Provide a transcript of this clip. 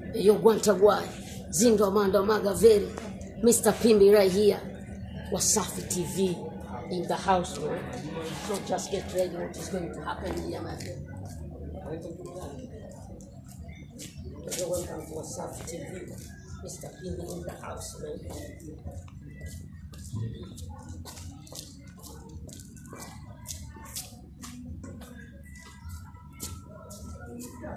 Yo Guantagwai, Zindo Amanda Magaveri, Mr. Pimbi right here. Wasafi TV in the house, man. So just get ready what is going to happen here, man. Welcome to Wasafi TV. Mr. Pimbi in the house, man.